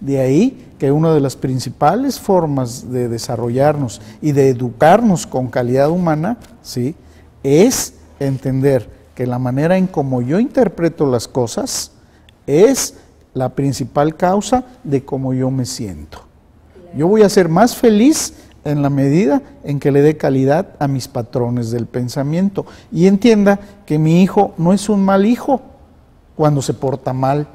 De ahí que una de las principales formas de desarrollarnos y de educarnos con calidad humana, ¿sí?, es entender que la manera en como yo interpreto las cosas es la principal causa de cómo yo me siento. Yo voy a ser más feliz en la medida en que le dé calidad a mis patrones del pensamiento y entienda que mi hijo no es un mal hijo cuando se porta mal.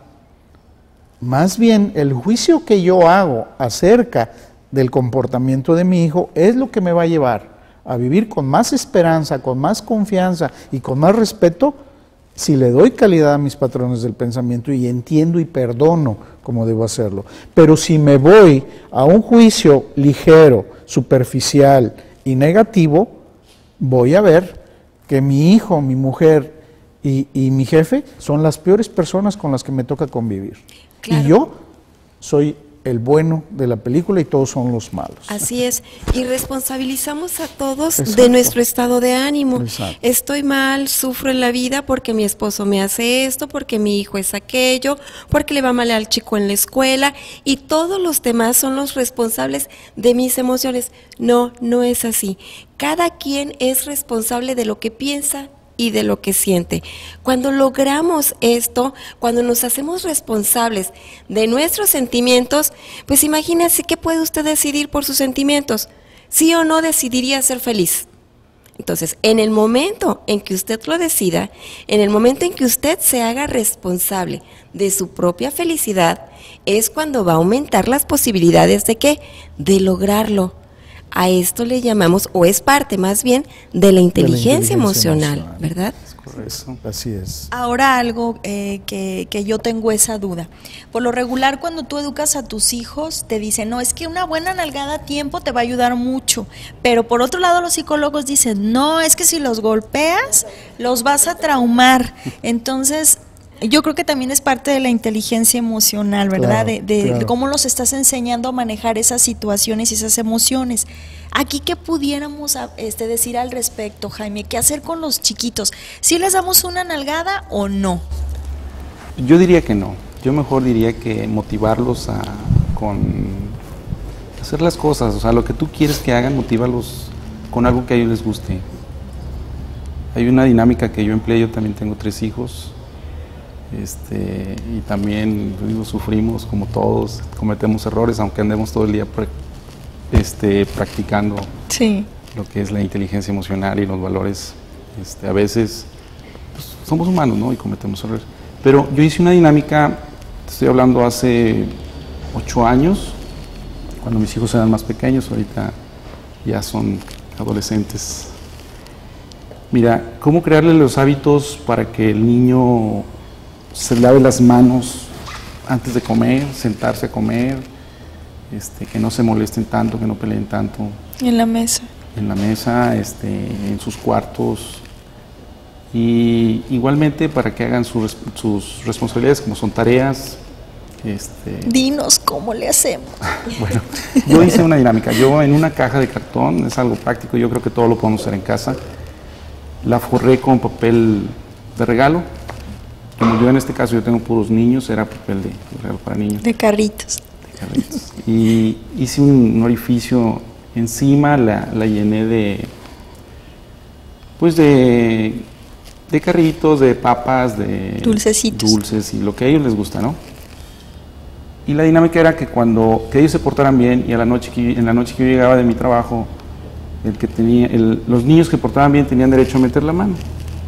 Más bien, el juicio que yo hago acerca del comportamiento de mi hijo es lo que me va a llevar a vivir con más esperanza, con más confianza y con más respeto si le doy calidad a mis patrones del pensamiento y entiendo y perdono como debo hacerlo. Pero si me voy a un juicio ligero, superficial y negativo, voy a ver que mi hijo, mi mujer y mi jefe son las peores personas con las que me toca convivir. Claro. Y yo soy el bueno de la película y todos son los malos. Así es, y responsabilizamos a todos. Exacto. De nuestro estado de ánimo. Exacto. Estoy mal, sufro en la vida porque mi esposo me hace esto, porque mi hijo es aquello, porque le va mal al chico en la escuela, y todos los demás son los responsables de mis emociones. No, no es así. Cada quien es responsable de lo que piensa y de lo que siente. Cuando logramos esto, cuando nos hacemos responsables de nuestros sentimientos, pues imagínese qué puede usted decidir por sus sentimientos. ¿Sí o no decidiría ser feliz? Entonces, en el momento en que usted lo decida, en el momento en que usted se haga responsable de su propia felicidad, es cuando va a aumentar las posibilidades de ¿qué? De lograrlo. A esto le llamamos, o es parte más bien, de la inteligencia emocional, ¿verdad? Es correcto, así es. Ahora algo que yo tengo esa duda. Por lo regular, cuando tú educas a tus hijos, te dicen, no, es que una buena nalgada a tiempo te va a ayudar mucho. Pero por otro lado, los psicólogos dicen, no, es que si los golpeas, los vas a traumar. Entonces, yo creo que también es parte de la inteligencia emocional, ¿verdad? Claro, de cómo los estás enseñando a manejar esas situaciones y esas emociones. Aquí, ¿qué pudiéramos decir al respecto, Jaime? ¿Qué hacer con los chiquitos? ¿Sí les damos una nalgada o no? Yo diría que no. Yo mejor diría que motivarlos con hacer las cosas. O sea, lo que tú quieres que hagan, motívalos con algo que a ellos les guste. Hay una dinámica que yo empleé, yo también tengo 3 hijos. Y también digo, sufrimos como todos, cometemos errores, aunque andemos todo el día practicando sí. Lo que es la inteligencia emocional y los valores. A veces pues, somos humanos, ¿no? Y cometemos errores. Pero yo hice una dinámica, te estoy hablando hace 8 años, cuando mis hijos eran más pequeños, ahorita ya son adolescentes. Mira, cómo crearle los hábitos para que el niño se lave las manos antes de comer, sentarse a comer, que no se molesten tanto, que no peleen tanto. En la mesa. En la mesa, en sus cuartos. Y igualmente para que hagan sus responsabilidades, como son tareas. Dinos cómo le hacemos. Bueno, yo hice una dinámica. Yo en una caja de cartón, es algo práctico, yo creo que todo lo podemos hacer en casa. La forré con papel de regalo. Como yo en este caso yo tengo puros niños, era papel de regalo para niños. De carritos. De carritos. Y hice un orificio encima, la llené de carritos, de papas, de dulcecitos. Dulces y lo que a ellos les gusta, ¿no? Y la dinámica era que que ellos se portaran bien y en la noche que yo llegaba de mi trabajo, los niños que portaban bien tenían derecho a meter la mano.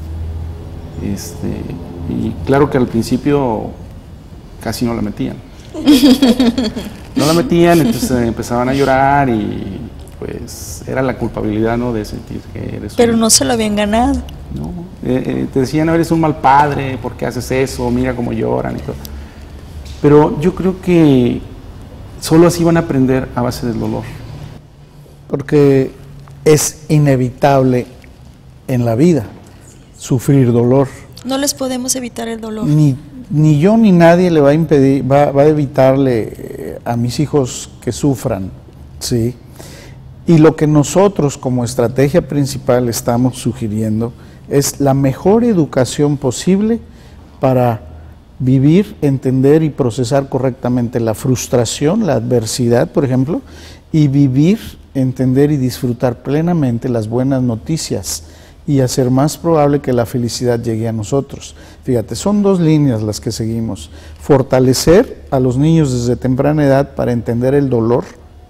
Y claro que al principio casi no la metían. No la metían, entonces empezaban a llorar y pues era la culpabilidad, ¿no? De sentir que eres Pero no se lo habían ganado. No, te decían, no, eres un mal padre, ¿por qué haces eso? Mira cómo lloran y todo. Pero yo creo que solo así van a aprender a base del dolor. Porque es inevitable en la vida sufrir dolor. No les podemos evitar el dolor. Ni yo ni nadie le va a impedir, va a evitarle a mis hijos que sufran, ¿sí? Y lo que nosotros como estrategia principal estamos sugiriendo es la mejor educación posible para vivir, entender y procesar correctamente la frustración, la adversidad, por ejemplo, y vivir, entender y disfrutar plenamente las buenas noticias y hacer más probable que la felicidad llegue a nosotros. Fíjate, son dos líneas las que seguimos. Fortalecer a los niños desde temprana edad para entender el dolor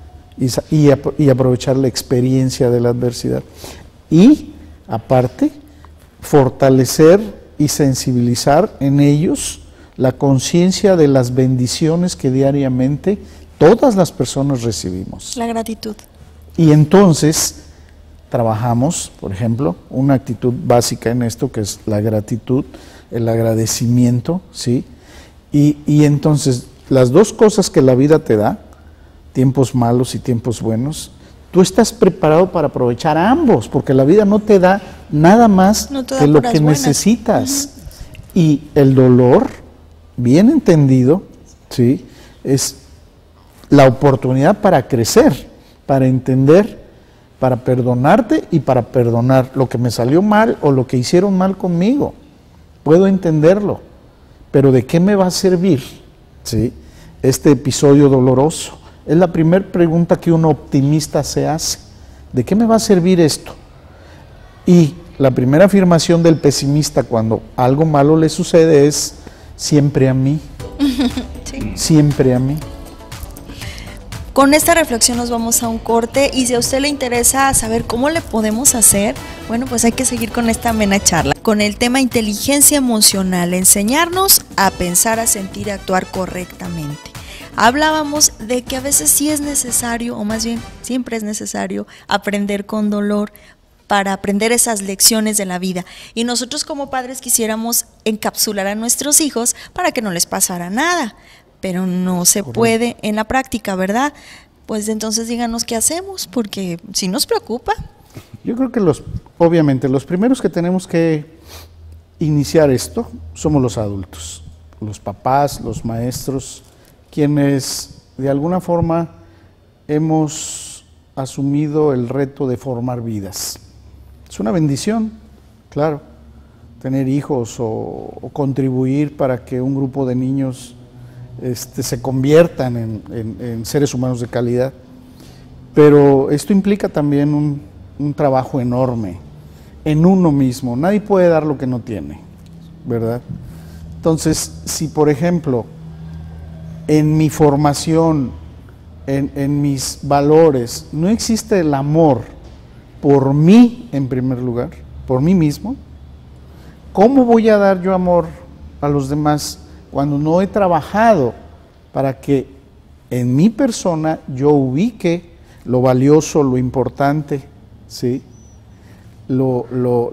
y aprovechar la experiencia de la adversidad. Y, aparte, fortalecer y sensibilizar en ellos la conciencia de las bendiciones que diariamente todas las personas recibimos. La gratitud. Y entonces trabajamos, por ejemplo, una actitud básica en esto, que es la gratitud, el agradecimiento, ¿sí? Y entonces las dos cosas que la vida te da, tiempos malos y tiempos buenos, tú estás preparado para aprovechar ambos, porque la vida no te da nada más que lo que necesitas. Y el dolor, bien entendido, ¿sí?, es la oportunidad para crecer, para entender, para perdonarte y para perdonar lo que me salió mal o lo que hicieron mal conmigo. Puedo entenderlo, pero ¿de qué me va a servir, ¿sí?, este episodio doloroso? Es la primera pregunta que un optimista se hace. ¿De qué me va a servir esto? Y la primera afirmación del pesimista cuando algo malo le sucede es siempre a mí. Sí. Siempre a mí. Con esta reflexión nos vamos a un corte y si a usted le interesa saber cómo le podemos hacer, bueno, pues hay que seguir con esta amena charla, con el tema inteligencia emocional, enseñarnos a pensar, a sentir y a actuar correctamente. Hablábamos de que a veces sí es necesario, o más bien siempre es necesario, aprender con dolor para aprender esas lecciones de la vida. Y nosotros como padres quisiéramos encapsular a nuestros hijos para que no les pasara nada, pero no se puede en la práctica, ¿verdad? Pues entonces díganos qué hacemos, porque sí nos preocupa. Yo creo que obviamente los primeros que tenemos que iniciar esto somos los adultos, los papás, los maestros, quienes de alguna forma hemos asumido el reto de formar vidas. Es una bendición, claro, tener hijos o contribuir para que un grupo de niños se conviertan en seres humanos de calidad, pero esto implica también un trabajo enorme en uno mismo. Nadie puede dar lo que no tiene, ¿verdad? Entonces, si por ejemplo en mi formación, en mis valores, no existe el amor por mí en primer lugar, por mí mismo, ¿cómo voy a dar yo amor a los demás cuando no he trabajado para que en mi persona yo ubique lo valioso, lo importante, ¿sí?, lo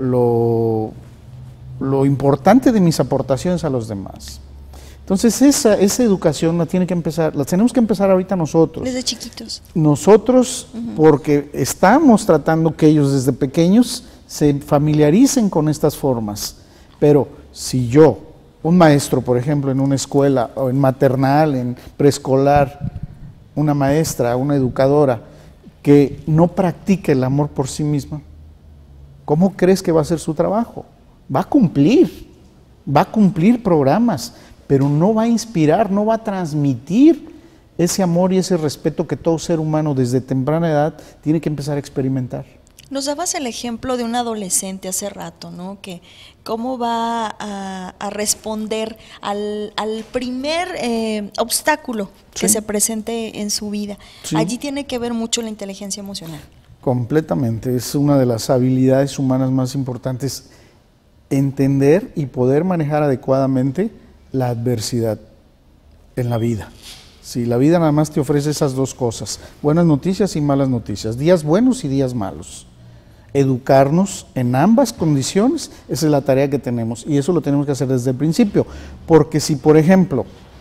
importante de mis aportaciones a los demás? Entonces esa educación la tenemos que empezar ahorita nosotros. Desde chiquitos. Nosotros, porque estamos tratando que ellos desde pequeños se familiaricen con estas formas. Pero si yo, un maestro, por ejemplo, en una escuela, o en maternal, en preescolar, una maestra, una educadora, que no practique el amor por sí misma, ¿cómo crees que va a ser su trabajo? Va a cumplir programas, pero no va a inspirar, no va a transmitir ese amor y ese respeto que todo ser humano desde temprana edad tiene que empezar a experimentar. Nos dabas el ejemplo de un adolescente hace rato, ¿no? Que cómo va a responder al primer obstáculo que se presente en su vida. Sí. Allí tiene que ver mucho la inteligencia emocional. Completamente, es una de las habilidades humanas más importantes, entender y poder manejar adecuadamente la adversidad en la vida. Sí, la vida nada más te ofrece esas dos cosas, buenas noticias y malas noticias, días buenos y días malos. Educarnos en ambas condiciones, esa es la tarea que tenemos y eso lo tenemos que hacer desde el principio, porque si por ejemplo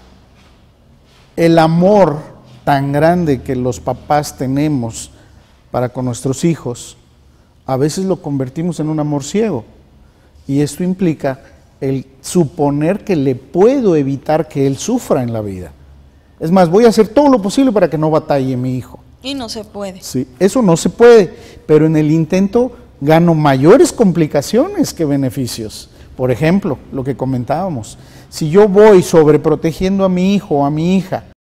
el amor tan grande que los papás tenemos para con nuestros hijos, a veces lo convertimos en un amor ciego y esto implica el suponer que le puedo evitar que él sufra en la vida. Es más, voy a hacer todo lo posible para que no batalle mi hijo. Y no se puede. Sí, eso no se puede, pero en el intento gano mayores complicaciones que beneficios, Por ejemplo, lo que comentábamos, si yo voy sobreprotegiendo a mi hijo o a mi hija